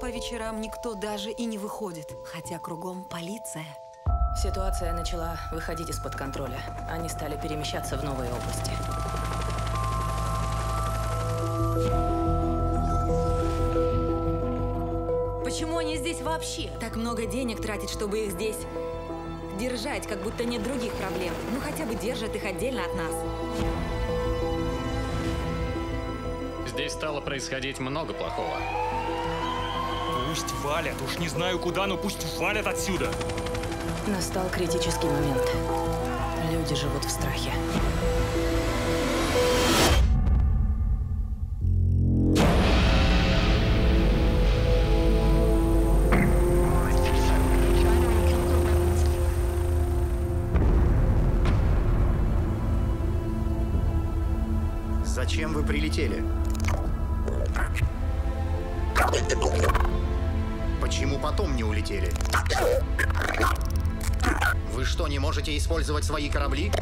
По вечерам никто даже и не выходит, хотя кругом полиция. Ситуация начала выходить из-под контроля. Они стали перемещаться в новые области. Почему они здесь вообще? Так много денег тратят, чтобы их здесь держать, как будто нет других проблем. Ну хотя бы держат их отдельно от нас. Здесь стало происходить много плохого. Пусть валят, уж не знаю куда, но пусть валят отсюда. Настал критический момент. Люди живут в страхе. Зачем вы прилетели? Почему потом не улетели? Вы что, не можете использовать свои корабли?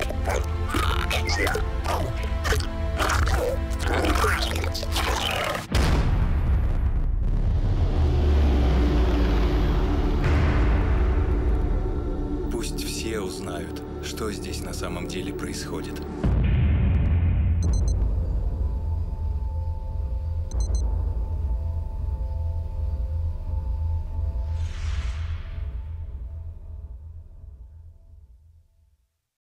Пусть все узнают, что здесь на самом деле происходит.